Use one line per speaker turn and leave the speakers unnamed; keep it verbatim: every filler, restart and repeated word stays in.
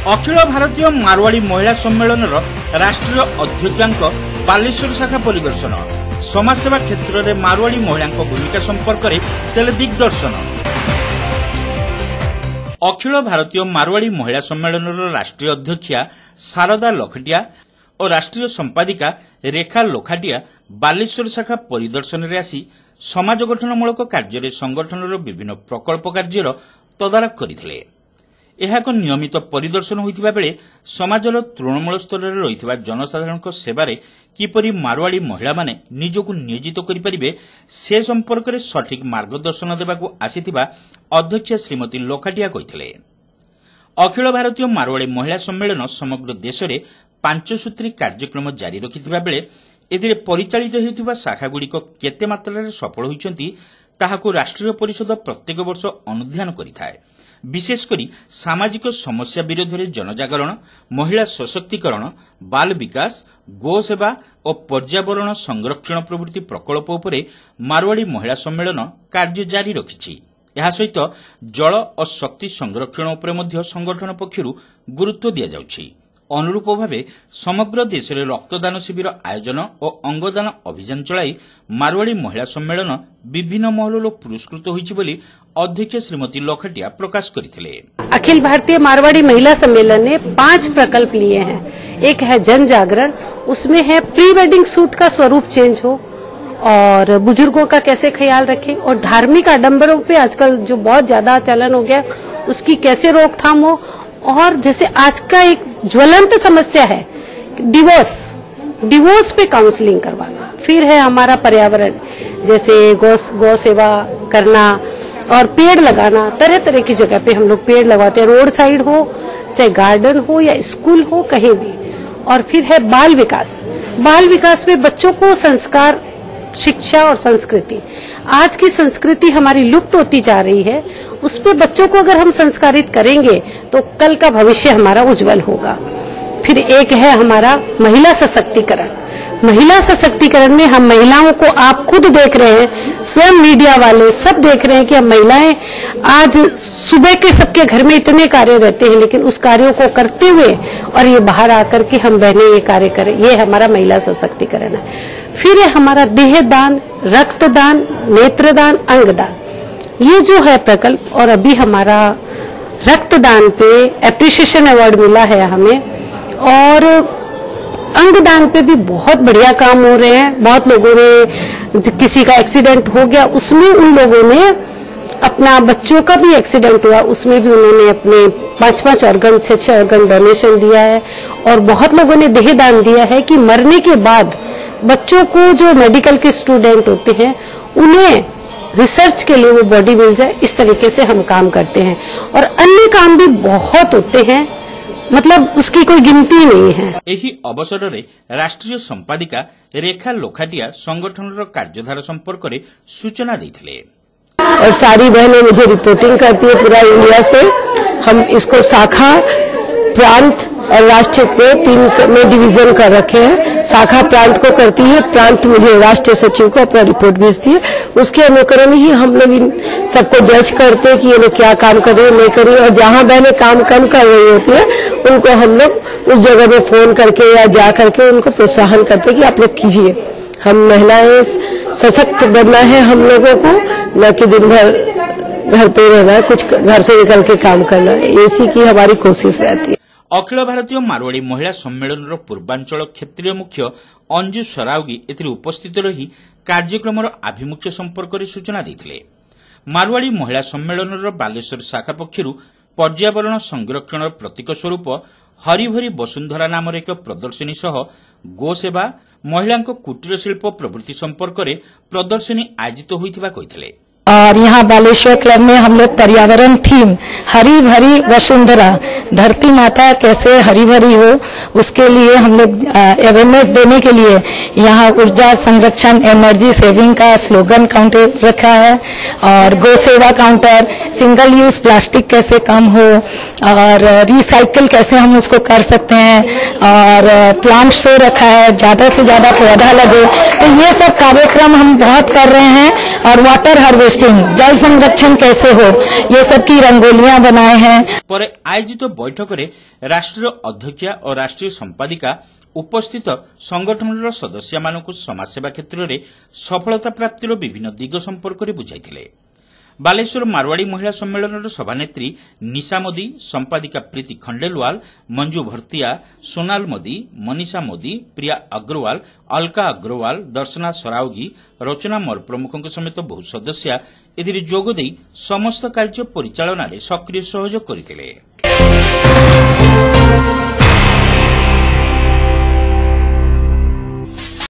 अखिल भारतीय मारवाड़ी महिला सम्मेलन राष्ट्रीय अध्यक्षा बालेश्वर शाखा परिदर्शन समाजसेवा क्षेत्र में मारवाड़ी महिला भूमिका संपर्क में दिग्दर्शन। अखिल भारतीय मारवाड़ी महिला सम्मेलन राष्ट्रीय अध्यक्षा शारदा लखटिया और राष्ट्रीय संपादिका रेखा लोखाटिया बालेश्वर शाखा परिदर्शन में आसी समाज गठनमूलक कार्य संगठन विभिन्न प्रकल्प कार्यर तदारख करथिले। यह एक नियमित परिदर्शन होइतिबा बेले समाजर तृणमूल स्तर में रही जनसाधारण सेवारे किपरि मारवाड़ी महिला माने निजको नियोजित करि परिबे से संपर्क में सठिक मार्गदर्शन देबाकू आसीथिबा अध्यक्ष श्रीमती लोखाटिया कहिथिले। अखिल भारतीय मारवाड़ी महिला सम्मेलन समग्र देश में पांच सूत्री कार्यक्रम जारी रखिथिबा बेले एदिरे परिचालित हेउथिबा शाखागुड़िक केते मात्रारे सफल होइचंती ताहाकू राष्ट्रीय परिषद प्रत्येक वर्ष अनुध्यान करिथाय। विशेषकर सामाजिक समस्या विरोध में जनजागरण, महिला सशक्तिकरण, बाल विकास, गो सेवा और पर्यावरण संरक्षण प्रभृति प्रकल्प उपरे मारवाड़ी महिला सम्मेलन कार्य जारी रखिछि। यह सहित जल और शक्ति संरक्षण उपरे मध्य संगठन पक्षरु गुरुत्व दिया जाउछि। अनुरूप भाव समग्र देश में रक्तदान शिविर आयोजन और अंगदान अभियान चलाई मारवाड़ी महिला सम्मेलन विभिन्न महल पुरस्कृत होइछि बोली अध्यक्ष श्रीमती लोखाटिया प्रकाश करथिले।
अखिल भारतीय मारवाड़ी महिला सम्मेलन ने पांच प्रकल्प लिए हैं। एक है जन जागरण, उसमें है प्री वेडिंग सूट का स्वरूप चेंज हो और बुजुर्गों का कैसे ख्याल रखें, और धार्मिक आडंबरों पे आजकल जो बहुत ज्यादा चलन हो गया उसकी कैसे रोकथाम हो, और जैसे आज का एक ज्वलंत समस्या है डिवोर्स डिवोर्स पे काउंसलिंग करवाना। फिर है हमारा पर्यावरण, जैसे गौ गौ सेवा करना और पेड़ लगाना। तरह तरह की जगह पे हम लोग पेड़ लगाते हैं, रोड साइड हो चाहे गार्डन हो या स्कूल हो, कहीं भी। और फिर है बाल विकास। बाल विकास में बच्चों को संस्कार, शिक्षा और संस्कृति, आज की संस्कृति हमारी लुप्त होती जा रही है, उस पे बच्चों को अगर हम संस्कारित करेंगे तो कल का भविष्य हमारा उज्जवल होगा। फिर एक है हमारा महिला सशक्तिकरण। महिला सशक्तिकरण में हम महिलाओं को, आप खुद देख रहे हैं, स्वयं मीडिया वाले सब देख रहे हैं कि हम महिलाएं आज सुबह के सबके घर में इतने कार्य रहते हैं, लेकिन उस कार्यों को करते हुए और ये बाहर आकर के हम बहनें ये कार्य करें, ये हमारा महिला सशक्तिकरण है। फिर है हमारा देहदान, रक्तदान, नेत्रदान, अंगदान, ये जो है प्रकल्प। और अभी हमारा रक्तदान पे एप्रिसिएशन अवार्ड मिला है हमें, और अंगदान पे भी बहुत बढ़िया काम हो रहे हैं। बहुत लोगों ने, किसी का एक्सीडेंट हो गया उसमें उन लोगों ने अपना, बच्चों का भी एक्सीडेंट हुआ उसमें भी उन्होंने अपने पांच पांच ऑर्गन, छह छह ऑर्गन डोनेशन दिया है। और बहुत लोगों ने देहदान दिया है कि मरने के बाद बच्चों को, जो मेडिकल के स्टूडेंट होते हैं, उन्हें रिसर्च के लिए वो बॉडी मिल जाए, इस तरीके से हम काम करते हैं। और अन्य काम भी बहुत होते हैं, मतलब उसकी कोई गिनती नहीं है।
यही अवसर में राष्ट्रीय संपादिका रेखा लोखाटिया संगठन कार्यधारा संपर्क में सूचना देथिले।
और सारी बहनें मुझे रिपोर्टिंग करती है पूरा इंडिया से। हम इसको शाखा, प्रांत और राष्ट्र के तीन में डिवीजन कर रखे हैं। शाखा प्रांत को करती है, प्रांत मुझे राष्ट्रीय सचिव को अपना रिपोर्ट भेजती है, उसके अनुकरण ही हम लोग इन सबको जज करते हैं कि ये लोग क्या काम कर रहे हैं, नहीं कर रही है। और जहां बहनें काम कम कर रही होती है उनको हम लोग उस जगह में फोन करके या जा करके उनको प्रोत्साहन करते हैं कि आप लोग कीजिए। हम महिलाएं सशक्त बनना है हम लोगों को, न कि दिन भर घर पे रहना है, कुछ घर से निकल के काम करना है, इसी की हमारी कोशिश रहती है।
अखिल भारतीय मारवाड़ी महिला सम्मेलन पूर्वांचल क्षेत्रीय मुख्य अंजू सरावगी एथिरे उपस्थित रही कार्यक्रम आभिमुख्य संपर्क में सूचना देथिले। मारवाड़ी महिला सम्मेलन बालेश्वर शाखा पक्षरु पर्यावरण संरक्षण प्रतीक स्वरूप हरिभरी वसुंधरा नाम एक प्रदर्शनी सह गो सेवा, महिला कुटीर शिल्प प्रभृति संपर्क में प्रदर्शनी आयोजित होइतिबा कहिथिले।
और यहाँ बालेश्वर क्लब में हम लोग पर्यावरण थीम हरी भरी वसुंधरा, धरती माता कैसे हरी भरी हो, उसके लिए हम लोग अवेयरनेस देने के लिए यहाँ ऊर्जा संरक्षण, एनर्जी सेविंग का स्लोगन काउंटर रखा है। और गो सेवा काउंटर, सिंगल यूज प्लास्टिक कैसे कम हो और रिसाइकिल कैसे हम उसको कर सकते हैं, और प्लांट शो रखा है, ज्यादा से ज्यादा पौधा लगे। तो ये सब कार्यक्रम हम बहुत कर रहे हैं। और वाटर हार्वेस्ट हार्वेस्टिंग, जल संरक्षण कैसे हो, ये सब की रंगोलियां बनाए हैं।
पर आयोजित बैठक में राष्ट्रीय अध्यक्षा और राष्ट्रीय संपादिका उपस्थित संगठन सदस्य मानक समाजसेवा क्षेत्र में सफलता प्राप्तिर विभिन्न दिग संपर्क में बुझाई। बालेश्वर मारवाड़ी महिला सम्मेलन सभानेत्री निशा मोदी, संपादिका प्रीति खंडेलवाल, मंजू भर्तिया, सोनाल मोदी, मनीषा मोदी, प्रिया अग्रवाल, अलका अग्रवाल, दर्शना सरावगी, रचना मर प्रमुखों समेत बहु सदस्य एथिरे जोगदेई समस्त कार्य परिचालन में सक्रिय सहयोग करथिले।